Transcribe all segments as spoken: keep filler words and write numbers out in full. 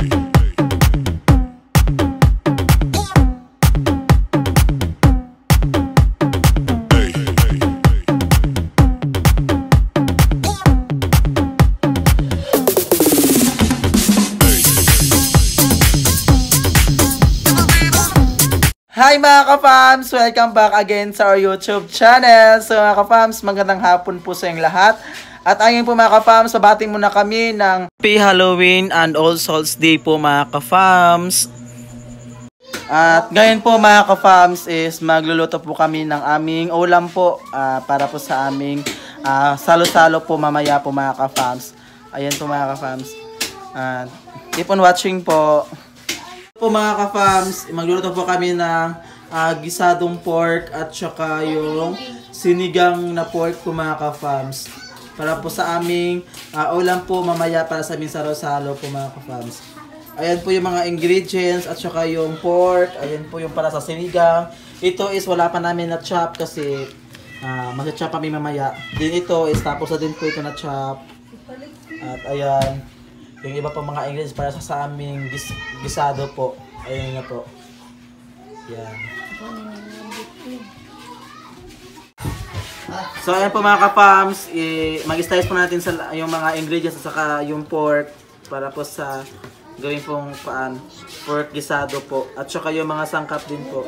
Hi mga ka-fams! Welcome back again sa our YouTube channel. So mga ka-fams, magandang hapon po sa inyong lahat. At ayun po mga ka-fams, sabating muna kami ng Happy Halloween and All Souls Day po mga ka-fams. At ngayon po mga ka-fams is magluluto po kami ng aming ulam po uh, para po sa aming uh, salo-salo po mamaya po mga ka-fams. Ayan po mga ka-fams. Uh, keep on watching po. Po mga ka-fams, magluluto po kami ng uh, gisadong pork at saka yung sinigang na pork po mga ka-fams. Para po sa aming uh, ulam po mamaya para sa aming salo-salo po mga ka-fams. Ayan po yung mga ingredients at saka yung pork. Ayan po yung para sa sinigang. Ito is wala pa namin na chop kasi uh, mag-chop kami mamaya. Din ito is tapos na din po ito na chop. At ayan. Yung iba pa mga ingredients para sa, sa aming gis, gisado po. Ayun nga po. Yan. So ayan po mga ka-fams, eh, mag-slice po natin sa yung mga ingredients at saka yung pork para po sa gawin pong paan, pork gisado po. At saka yung mga sangkap din po.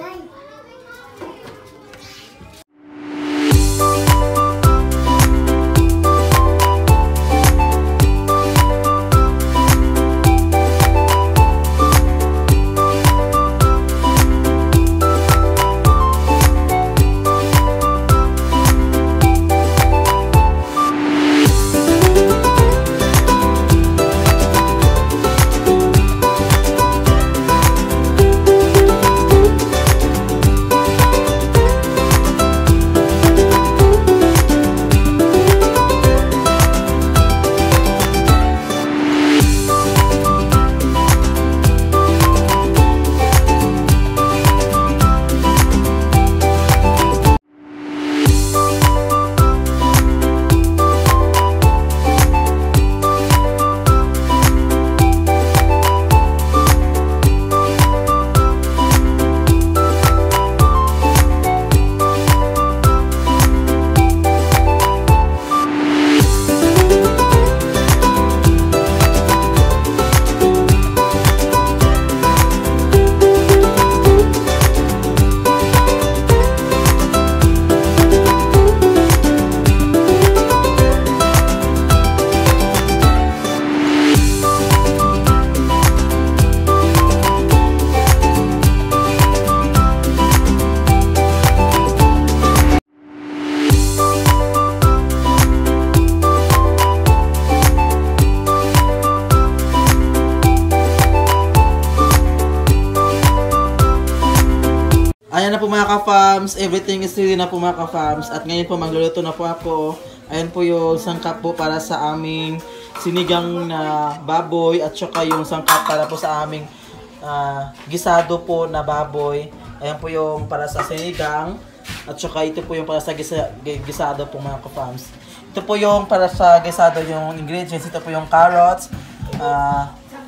Ayan na po mga ka-fams, everything is ready na po mga ka-fams. At ngayon po magluluto na po ako. Ayan po yung sangkap po para sa aming sinigang na baboy at saka yung sangkap para po sa aming uh, gisado po na baboy. Ayan po yung para sa sinigang at saka ito po yung para sa gisa, gisado po mga ka-fams. Ito po yung para sa gisado yung ingredients. Ito po yung carrots, uh,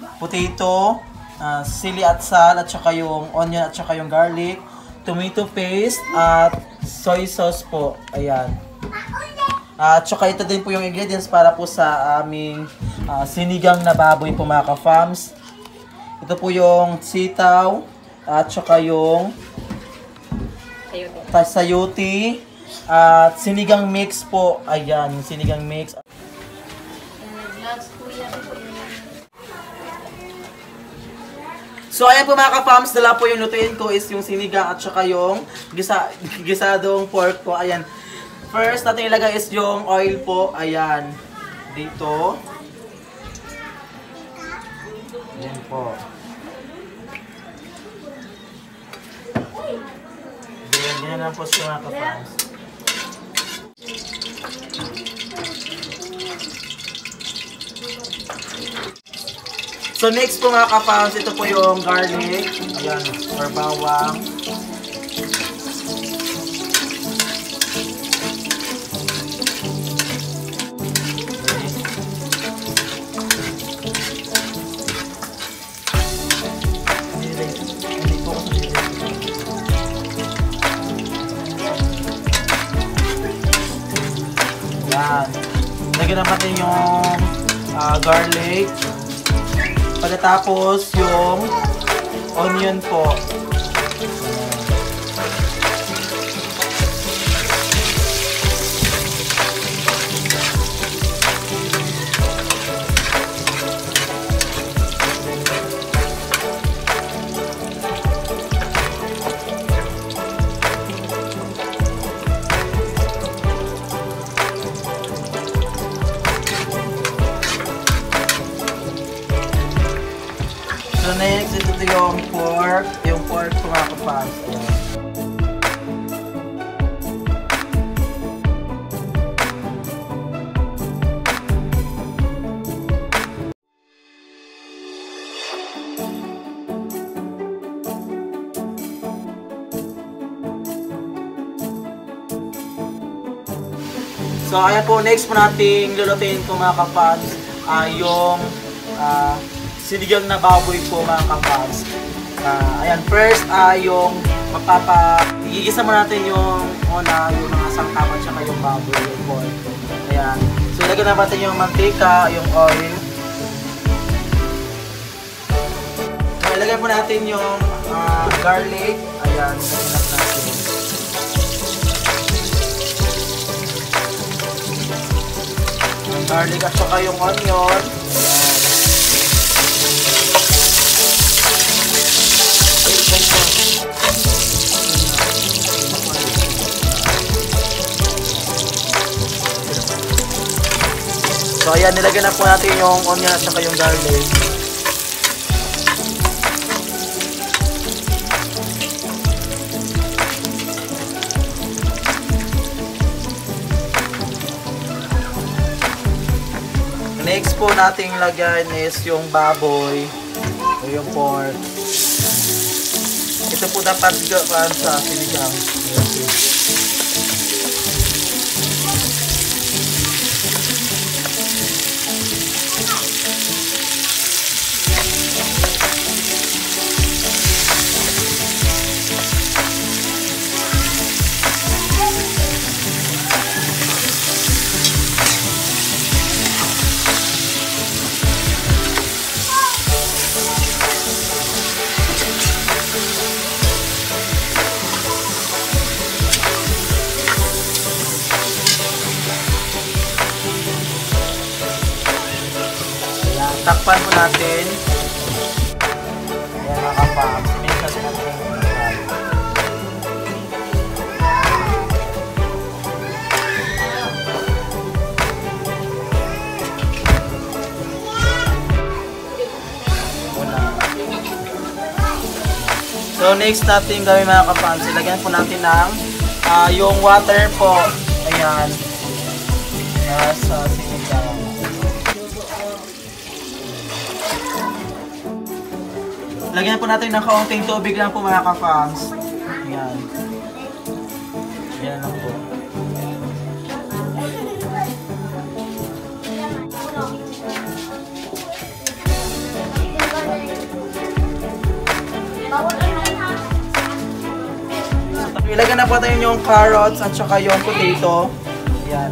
potato, uh, sili at sal at saka yung onion at saka yung garlic, tomato paste at soy sauce po. Ayan. At saka ito din po yung ingredients para po sa aming uh, sinigang na baboy po mga ka-fams. Ito po yung sitaw at saka yung sayote at sinigang mix po. Ayan, yung sinigang mix. So ayan po mga ka-fams, dala po yung lutuin ko is yung sinigang at saka yung gisa, gisadong pork po. Ayan. First natin ilagay is yung oil po. Ayan. Dito. Ayan po. Ayan, ganyan lang po siya mga ka-fams. So next po mga ka-fams, ito po yung garlic. Ayan, or bawang. Ayan. Lagyan natin yung uh, garlic. Pagkatapos yung onion po. So next, ito yung pork. Yung pork po mga kapams. So ayan po, next po nating lulutuin po mga kapams, uh, yung uh, sinigang na baboy po mga kapams. Uh, ayan, first uh, yung magpapa... Igigisa mo natin yung una, yung mga sangkap at saka yung baboy, yung pork. Ayan. So ilagyan natin yung mantika, yung oil. So ilagay po natin yung uh, garlic. Ayan, ilagyan natin. Yung garlic at saka yung onion. So ayan, nilagyan na po natin yung onion at saka yung garlic. Next po nating lagyan is yung baboy o yung pork. Ito po dapat gawin sa sinigang. Takpan po natin. Ayan mga kapam. Similin natin natin yung So next natin gawin mga kapam. Lagyan po natin ng uh, yung water po. Ayan. Nasa sinigang. Lagyan po natin ng kaunting tubig lang po mga ka-fams. Ayan. Ayan lang po. So, ilagyan na po natin yung carrots at saka yung potato. Ayan.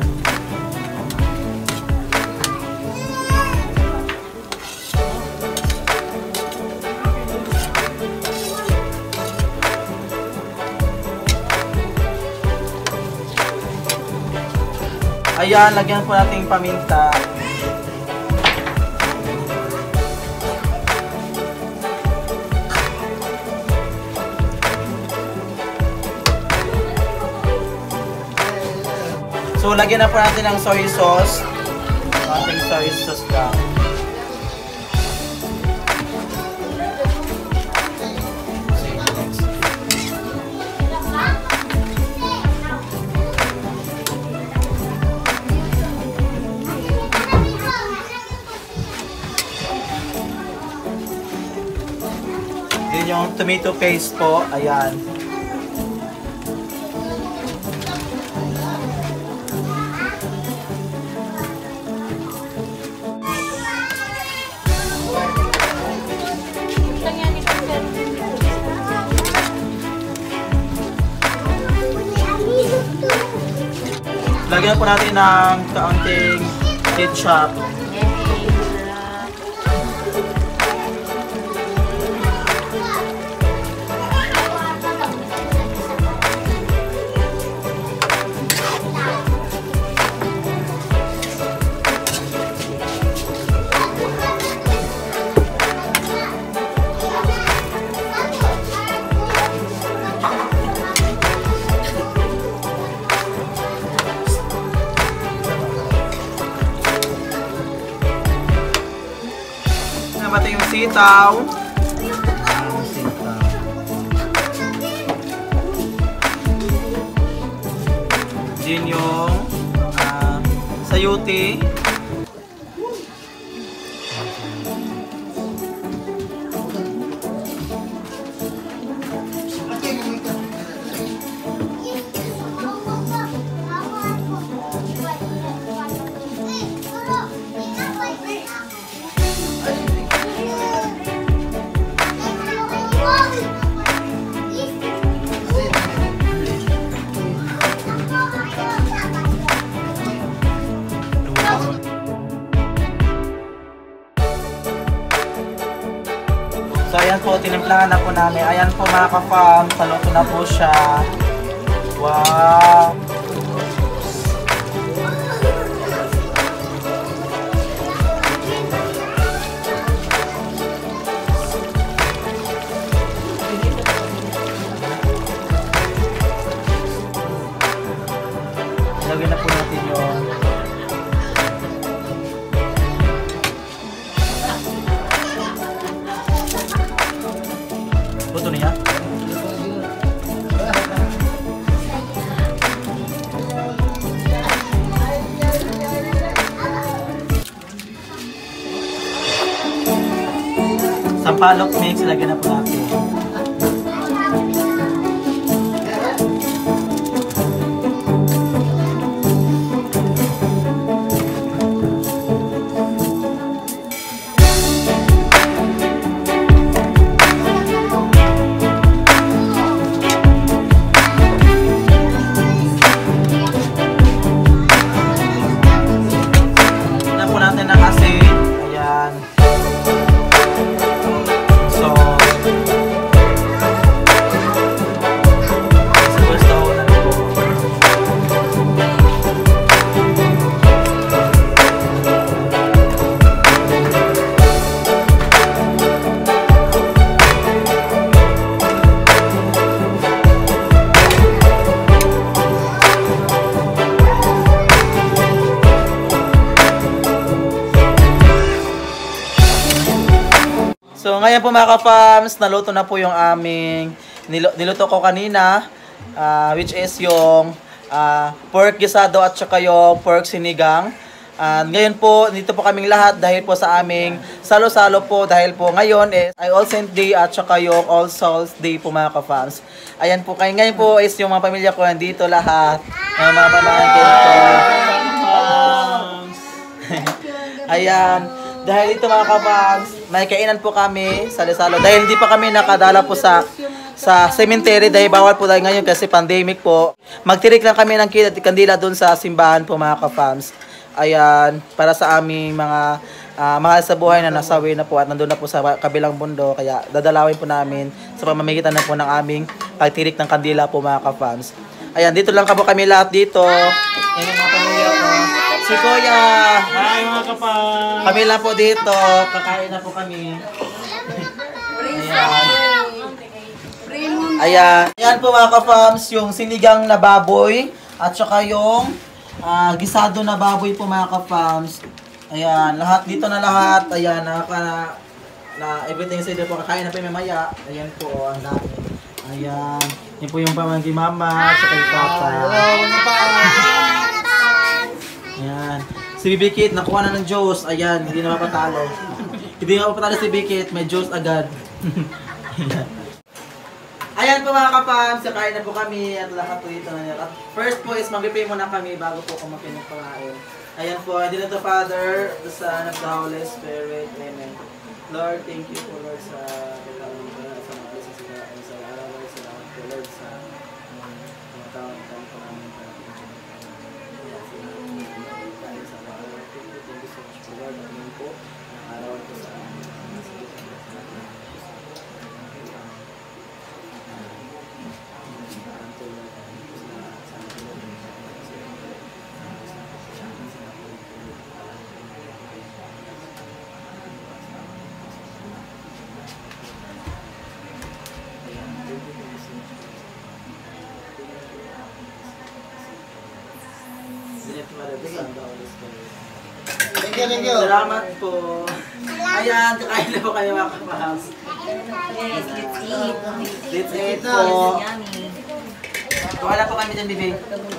Ayan, lagyan po natin yung paminta. So, lagyan na po natin ng soy sauce. Ating soy sauce lang. Yung tomato paste po, ayan. Lagyan Lagyan po natin ng kaunting ketchup. Namatay yung sitaw. Sitaw. Din yung uh, sayuti. So ayan po, tinimplahan na po namin. Ayan po mga ka-fam, saluto na po siya. Wow! Lagyan na po natin yung buto niya. Sampalok mix, lagyan na po natin. So ngayon po mga ka-fams, naluto na po yung aming niluto ko kanina, uh, which is yung uh, pork gisado at saka yung pork sinigang. And ngayon po, dito po kaming lahat dahil po sa aming salo-salo po, dahil po ngayon is ay All Saints Day at saka yung All Souls Day po mga ka-fams. Ayan po, kayo ngayon po is yung mga pamilya ko nandito lahat, yung mga pamangkin ko. Ayan. Dahil dito mga ka-fams, may kainan po kami sa Salo. Dahil hindi pa kami nakadala po sa sa cemetery dahil bawal po dahil ngayon kasi pandemic po. Magtirik lang kami ng kandila doon sa simbahan po mga ka-fams. Ayan, para sa aming mga uh, mahal sa buhay na nasawi na po at nandun na po sa kabilang mundo. Kaya dadalawin po namin sa pamamagitan na po ng aming pagtirik ng kandila po mga ka-fams. Ayan, dito lang po kami lahat dito. Ayan yung mga pamilya ko. Si Kuya! Hi mga kapal! Kami lang po dito. Kakain na po kami. Ayan. Ayan. Ayan po mga ka-fams, yung sinigang na baboy at saka yung uh, gisado na baboy po mga ka-fams. Ayan. Lahat dito na lahat. Ayan. Nakaka, na everything sa dito po. Kakain na po yung mamaya. Ayan po. Ang dami. Ayan. Yan po yung pamangkin mama at saka yung papa. Ayan. Si Bibikit, nakuha na ng Diyos. Ayan, hindi na mapatalo. Hindi na mapatalo si Bibikit, may Diyos agad. Ayan. Ayan po mga kapams, kain na po kami at lahat po dito. At first po is mag-pray muna kami bago po kumakin ng pangkain. Ayan po, hindi na to Father, the Son, of the Holy Spirit. Amen. Lord, thank you po Lord sa katawang ko sa mga places sa sa araw sa lahat po Lord sa mga tawang tawang po namin. Thank you, thank you. Salamat po. Ayan, kakain na po kayo mga kapahams. Yes, let's eat. Let's eat na. po. Yummy. Kuha na po kami dyan, bibig.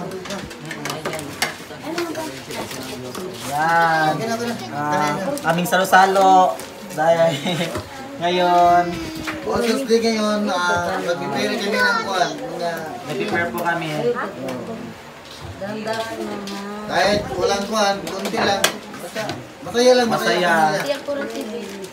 Yan. Okay na, okay na. Ah, aming salo-salo. Dahil ngayon, All Souls Day ngayon, ah, mag-prepare kami ng kuwan. Mga- nag-prepare po kami. Dandahan naman. Kahit walang kuwan, kunti lang. Basta, masaya lang, masaya. Masaya. masaya. Siya ko rin T V.